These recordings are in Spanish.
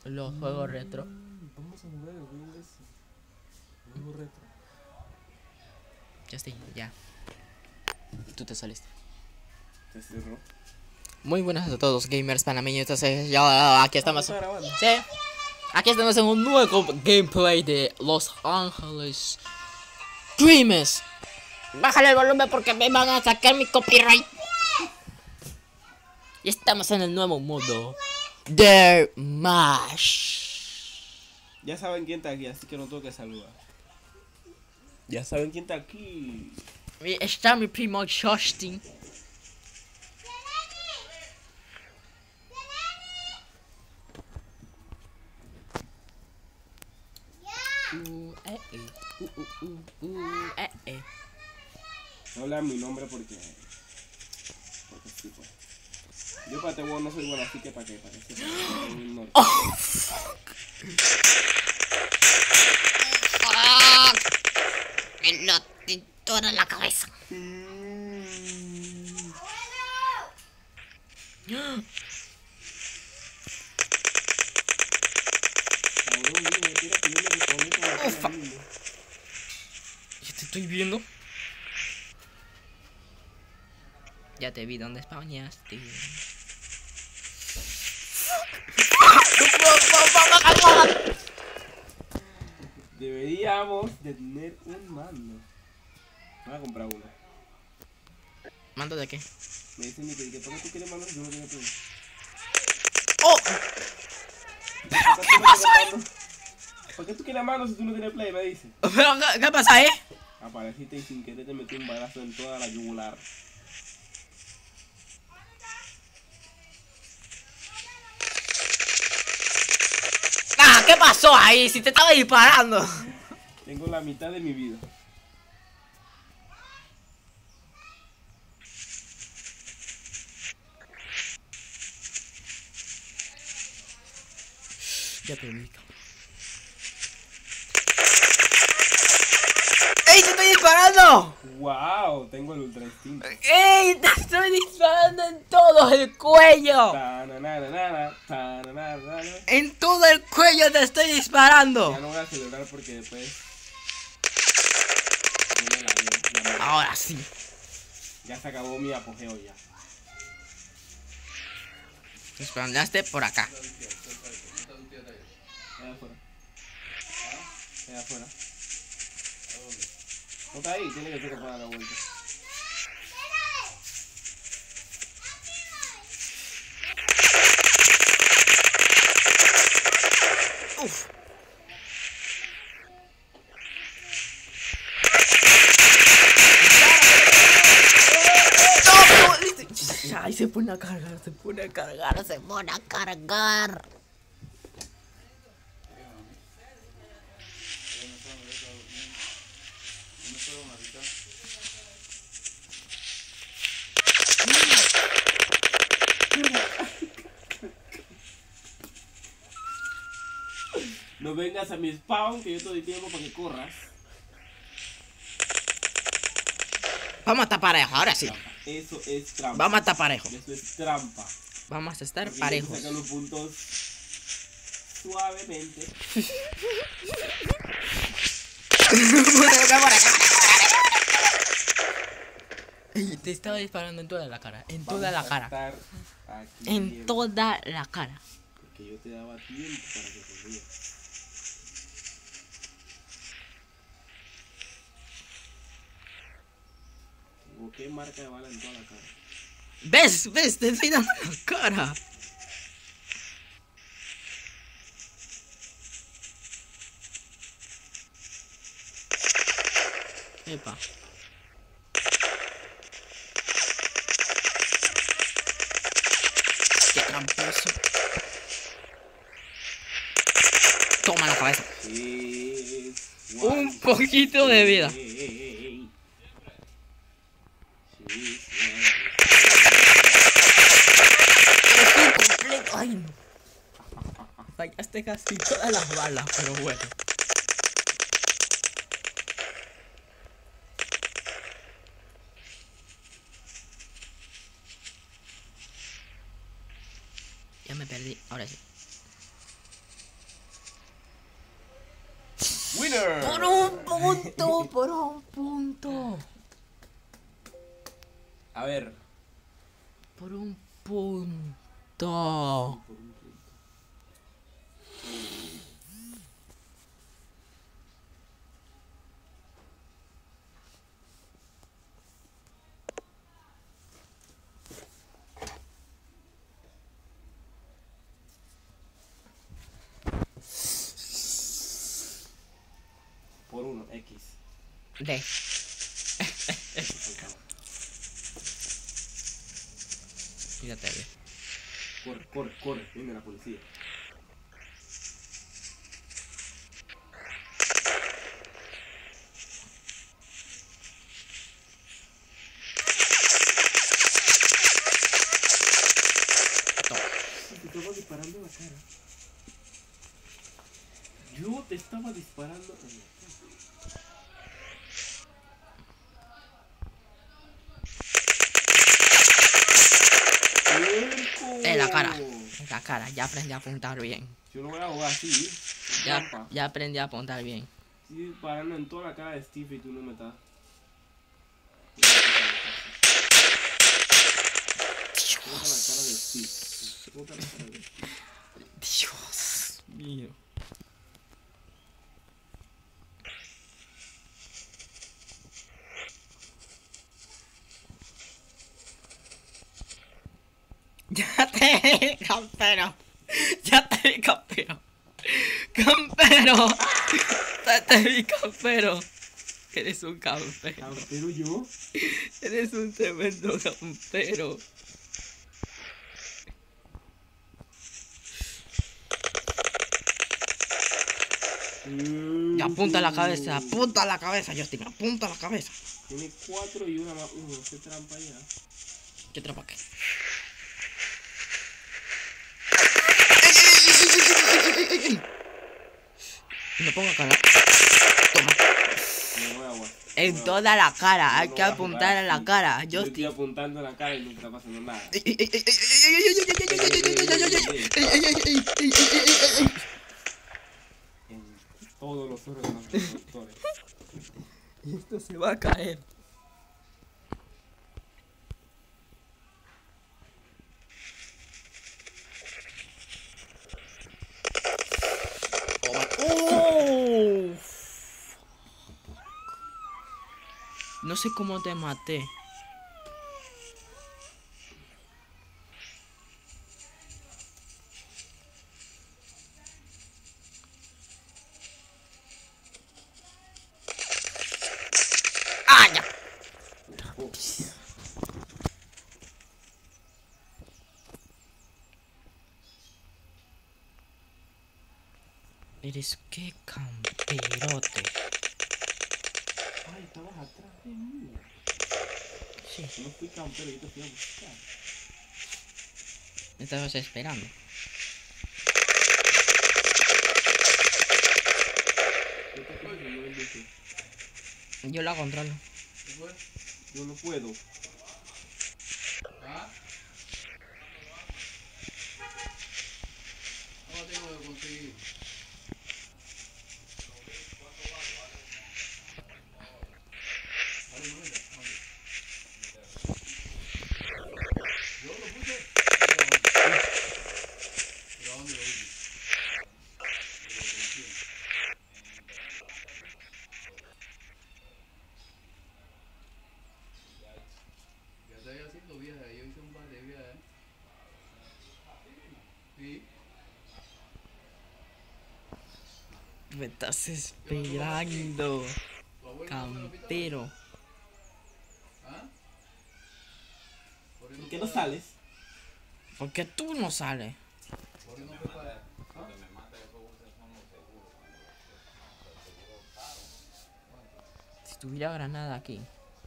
los juegos retro. Vamos a jugar el juego ese. Juego retro. Ya estoy, ya. Tú te saliste. Se cerró. Muy buenas a todos, gamers panameños. Entonces, ya aquí estamos. ¿Está grabando? Sí. Aquí estamos en un nuevo gameplay de Los Ángeles Dreamers. Bájale el volumen porque me van a sacar mi copyright. Y estamos en el nuevo modo The Mash. Ya saben quién está aquí, así que no tengo que saludar. Ya saben quién está aquí. Está mi primo Justin. No lean mi nombre porque sí, pues. Yo para este juego no soy bueno, así que para qué, para que sepa. Oh, fuck. Me lo tintura en la cabeza. Oh, fuck. Ya te estoy viendo. Ya te vi donde spawneaste. Deberíamos de tener un mando. Voy a comprar uno. ¿Mando de qué? Me dicen que ¿por qué tú quieres mando si tú no tienes play? ¡Oh! ¿Pero qué pasó ahí? ¿Por qué tú quieres mando si tú no tienes play? Me dice. ¿Pero qué pasa ahí? Apareciste y sin querer te metí un balazo en toda la yugular. Ah, ¿qué pasó ahí? Si te estaba disparando. Tengo la mitad de mi vida. Ya te vi. ¡Ey, te estoy disparando! ¡Wow! Tengo el ultra instinto. ¡Ey, te estoy disparando en todo el cuello! En todo el cuello te estoy disparando. Ya no voy a celebrar porque después. Ahora sí. Ya se acabó mi apogeo ya. Te spawnaste por acá. Allá afuera. Allá afuera. No está ahí, tiene que ser que pueda dar la vuelta. Uf. Ay, se pone a cargar, se pone a cargar, se pone a cargar. No vengas a mi spawn que yo te doy tiempo para que corras. Vamos a estar parejo, ahora sí. Eso es trampa. Vamos a estar parejo. Eso es trampa. Vamos a estar Porque parejos. sacan los puntos suavemente. Ey, te estaba disparando en toda la cara, en Vamos toda la a cara, estar aquí en bien, toda la cara. porque yo te daba tiempo para que corrieras. Tengo qué marca de bala en toda la cara. ¿Ves? ¿Ves? Te estoy dando la cara. Epa. Qué tramposo. Toma la cabeza. Un poquito de vida. Estoy completo. Ay, no. Fallaste casi todas las balas, pero bueno. Ya me perdí, ahora sí. winner. Por un punto, por un punto. A ver. Por un punto. Por uno, X. D. Fíjate bien. Corre, corre, corre. Viene la policía. Te estaba disparando en la cara. Yo te estaba disparando en la cara. En la cara. En la cara. Ya aprendí a apuntar bien. Yo lo voy a jugar así. Ya aprendí a apuntar bien. Estoy disparando en toda la cara de Steve y tú no me estás. Ponte la cara de Steve. Ponte la cara de Steve. Dios mío. Ya te vi, campero. Ya te vi, campero. Campero. Ya te vi, campero. Eres un campero. ¿Campero yo? Eres un tremendo campero. Ya apunta a la cabeza, Justin, apunta a la cabeza. Tiene 4 y una más 1. ¿Qué trampa ya? ¿Qué trampa qué? No pongo cara. Toma. Me voy a aguar. En toda la cara, hay que apuntar a la cara, Yo estoy Justin. apuntando a la cara y no está pasando nada. En todos los ojos de los reproductores. Y esto se va a caer. Oh. No sé cómo te maté. ¡Ah, ya! Eres qué camperote. Ay, estabas atrás de mí. Sí, Yo no fui campero, yo te fui a buscar. me estabas esperando. ¿Qué te pasa? No lo dije. Yo la controlo. Yo no puedo. ¿Ah? No tengo que conseguir. Yo lo puse. ¿Pero a dónde lo hice? Ya estoy haciendo viajes. Yo hice un par de viajes. Sí. Me estás esperando, ¿Tu abuelo no me lo pitó? campero. ¿Ah? Por eso ¿Por qué no sales? Porque tú no sales. Por eso fue para. Si tuviera granada aquí.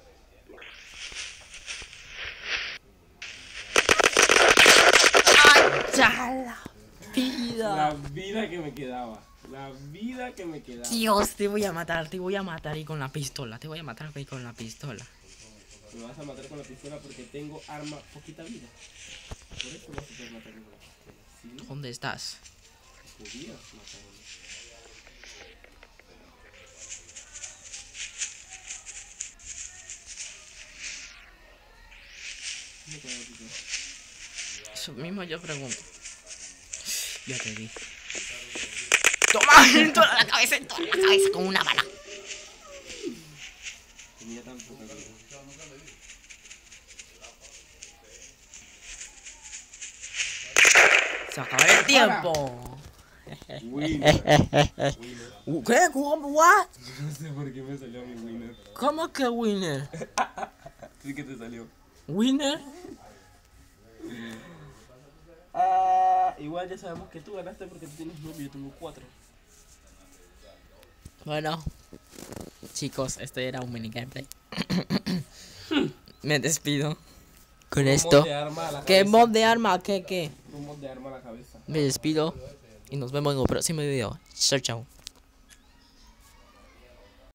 ¡Ay, ya la vida! La vida que me quedaba. La vida que me quedaba. Dios, te voy a matar y con la pistola. Te voy a matar y con la pistola. Me vas a matar con la pistola porque tengo arma poquita vida. Por eso vas a poder matarme con la pistola. Si no, ¿Dónde estás? podías matarme. Eso mismo yo pregunto. Ya te di. Toma, en toda la cabeza, con una bala. Tenía tan poca vida. Se acaba el tiempo. Winner. ¿Qué? ¿What? No sé por qué me salió mi winner. ¿Cómo que winner? Sí que te salió. ¿Winner? Igual ya sabemos que tú ganaste porque tú tienes 9 y yo tengo 4. Bueno, chicos, este era un mini gameplay. Me despido con esto. ¿Qué mod de arma? ¿Qué? Un mod de arma a la cabeza. Me despido y nos vemos en el próximo video. Chao, chao.